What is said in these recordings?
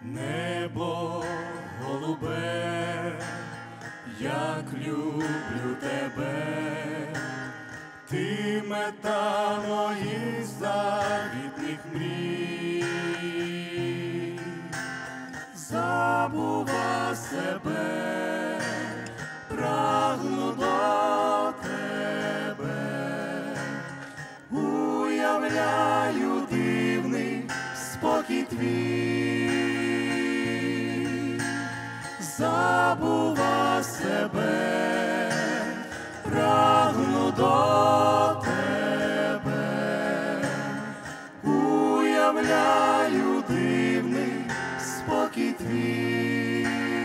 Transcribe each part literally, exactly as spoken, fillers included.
Небо голубе, як люблю тебе, ти мета моїх завітних мрій. Забува себе, прагну до тебе, уявляю дивний спокій твій. Забува себе, прагну до тебе, уявляю дивний спокій твій.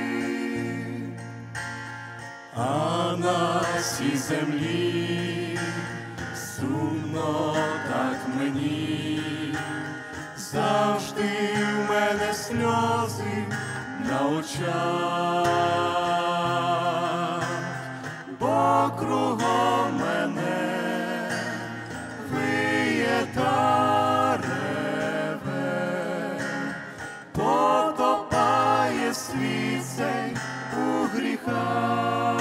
А на всій землі сумно так мені, завжди в мене сльози на очах, бо кругом мене виє та реве, потопає світ цей у гріхах,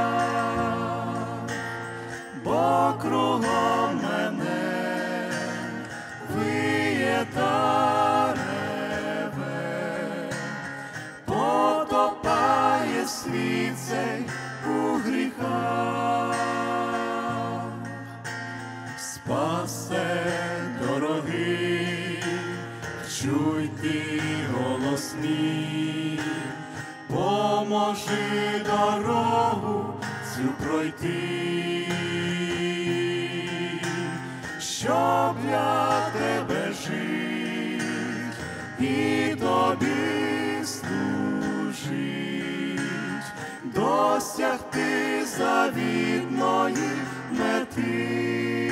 бо кругом мене виє та реве, потопає світ цей у гріхах. Спасе дорогий, чуй ти голос мій, поможи дорогу цю пройти, щоб для тебе жить і тобі служить, досягти завітної мети,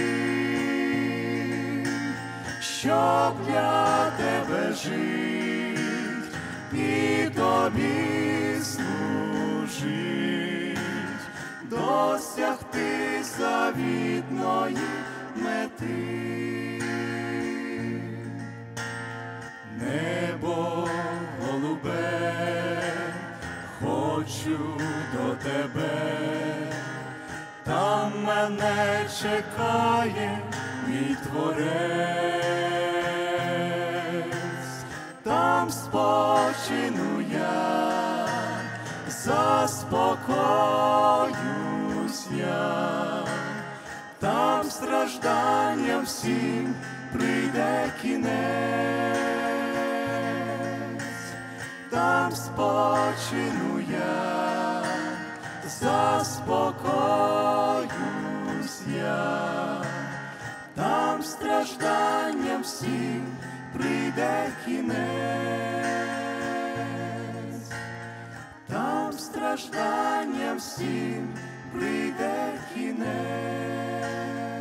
щоб для тебе жить і тобі служить, досягти завітної мети. Небо голубе, хочу до тебе, там мене чекає мій Творець, там спочину я, заспокоюсь я, там стражданням всім прийде кінець, там спочину я, заспокоюсь я, там стражданням всім прийде кінець, там стражданням всім прийде кінець.